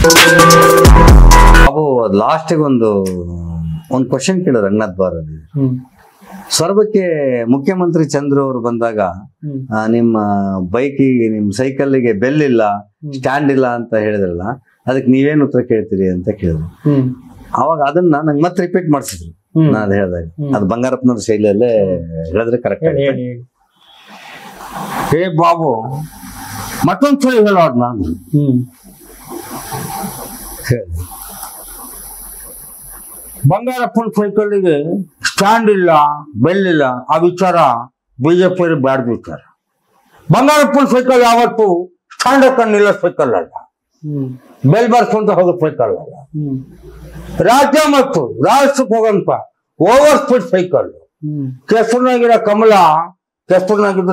Babu last ಒಂದು question ಕೇಳಿದ್ರು ರಂಗನಾಥ್ ಬಾರದಿ. ಸ್ವರ್ಗಕ್ಕೆ ಮುಖ್ಯಮಂತ್ರಿ ಚಂದ್ರು ಅವರು ಬಂದಾಗ ನಿಮ್ಮ ಬೈಕಿಗೆ ನಿಮ್ ಸೈಕಲ್ಗೆ ಬೆಲ್ ಇಲ್ಲ, ಸ್ಟ್ಯಾಂಡ್ ಇಲ್ಲ ಅಂತ ಹೇಳಿದ್ರಲ್ಲ, ಅದಕ್ಕೆ ನೀವೇನು ಉತ್ತರ ಕೇಳ್ತೀರಿ ಅಂತ ಕೇಳಿದ್ರು. ಅವಾಗ ಅದನ್ನ ನಂಗೆ ಮತ್ತೆ ರಿಪೀಟ್ ಮಾಡಿಸಿದ್ರು. ನಾನು ಅದು ಹೇಳಿದಾಗ ಅದು ಬಂಗಾರಪ್ಪನವ್ರ ಶೈಲಿಯಲ್ಲೇ ಹೇಳಿದ್ರೆ ಕರೆಕ್ಟ್ ಆಗುತ್ತೆ. ಹೇ ಬಾಬು, ಮತ್ತೊಂದ್ಸಲ ಹೇಳೋದು ನಾನು ಬಂಗಾರಪ್ಪನ ಸೈಕಲ್ಗೆ ಸ್ಟ್ಯಾಂಡ್ ಇಲ್ಲ, ಬೆಲ್ ಇಲ್ಲ, ಆ ವಿಚಾರ ಬಿಜೆಪಿ ಬ್ಯಾಡ್ ವಿಚಾರ. ಬಂಗಾರಪ್ಪನ ಸೈಕಲ್ ಯಾವತ್ತು ಸ್ಟ್ಯಾಂಡ್ ಹಾಕೊಂಡಿಲ್ಲ ಸೈಕಲ್ ಅಲ್ಲ, ಬೆಲ್ ಬರ್ಸ್ಕೊಂತ ಹೋಗೋ ಸೈಕಲ್ ಅಲ್ಲ. ರಾಜ್ಯ ಮತ್ತು ರಾಷ್ಟ್ರಕ್ಕೆ ಹೋಗಂತ ಓವರ್ ಸ್ಪೀಡ್ ಸೈಕಲ್. ಕೆಸರಿನಾಗಿರೋ ಕಮಲ ಕೆಸರಿನಾಗಿದ್ದ